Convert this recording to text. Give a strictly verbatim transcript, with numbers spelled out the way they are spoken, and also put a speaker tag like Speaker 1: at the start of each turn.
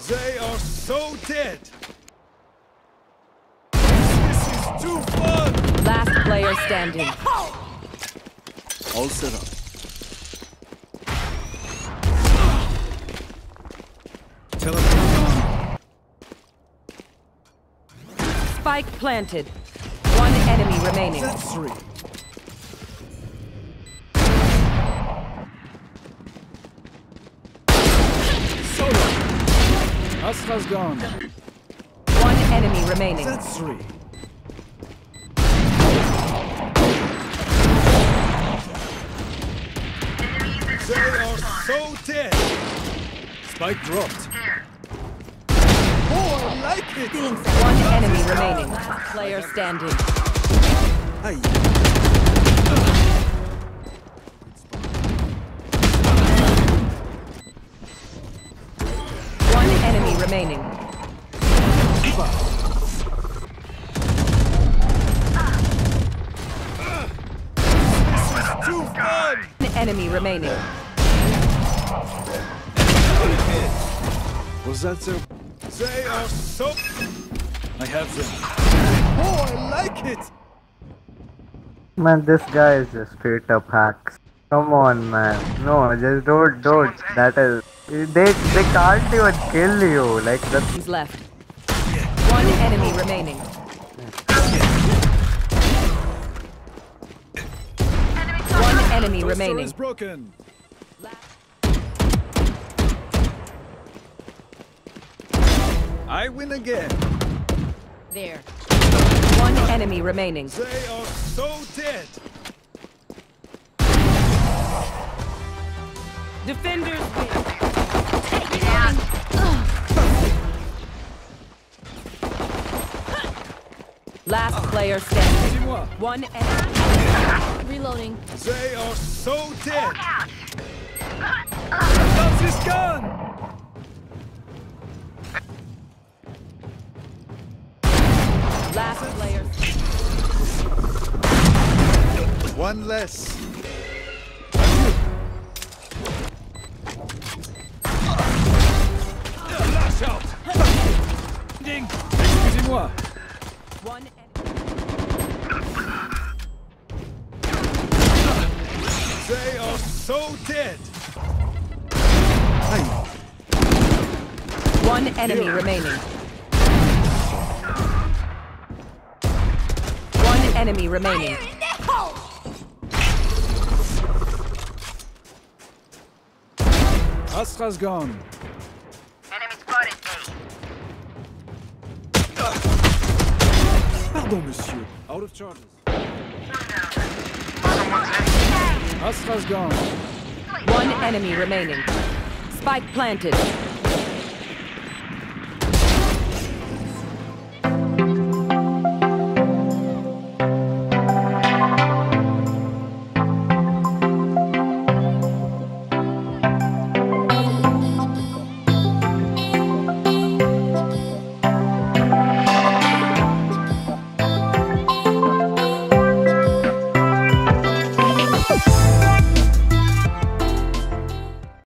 Speaker 1: They are so dead. This is too fun.
Speaker 2: Last player standing.
Speaker 1: All set up. Teleport on.
Speaker 2: Spike planted. One enemy remaining.
Speaker 1: That's three. Solo. Astra's gone.
Speaker 2: One enemy remaining.
Speaker 1: That's three. They are so dead. Spike dropped. Oh, I like it.
Speaker 2: One enemy remaining. Player standing.
Speaker 1: Aye.
Speaker 2: One enemy remaining.
Speaker 1: Too fun.
Speaker 2: One enemy remaining.
Speaker 1: Was that so? They are so. I have them. Oh, I like it.
Speaker 3: Man, this guy is just straight up hacks. Come on, man. No, just don't, don't. That is. They, they can't even kill you. Like that's.
Speaker 2: He's left. One enemy remaining. One enemy remaining.
Speaker 1: Is broken. I win again.
Speaker 2: There. One enemy remaining.
Speaker 1: They are so dead.
Speaker 2: Defenders win. Last player standing.
Speaker 1: Dis-moi.
Speaker 2: One enemy. Reloading.
Speaker 1: They are so dead. That's his gun.
Speaker 2: Last player.
Speaker 1: One less. Lash out. Ding. Excusez-moi.
Speaker 2: One enemy.
Speaker 1: They are so dead. Aye.
Speaker 2: One enemy remaining. One enemy remaining.
Speaker 1: Astra's gone.
Speaker 4: Enemy spotted A.
Speaker 1: Pardon, monsieur. Out of charges. Astra's gone.
Speaker 2: One enemy remaining. Spike planted.